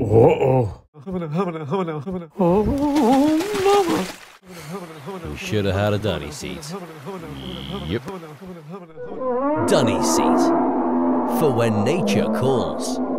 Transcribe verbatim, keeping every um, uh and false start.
Uh-oh. You should have had a Dunny Seat. Yep. Dunny Seat. For when nature calls.